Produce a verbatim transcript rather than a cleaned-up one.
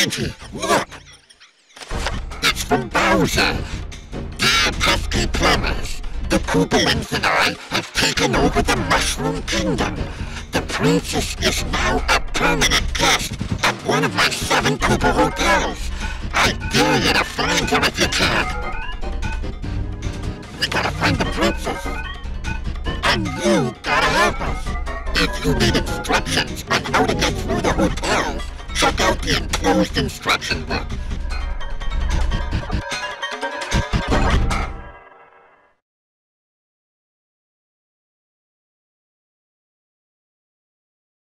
Reggie, look! It's from Bowser. Dear pesky plumbers, the Koopalings and I have taken over the Mushroom Kingdom. The princess is now a permanent guest at one of my seven Koopa hotels. I dare you to find her if you can. We gotta find the princess. And you gotta help us. If you need instructions on how to get through the hotels, check out the enclosed instruction book.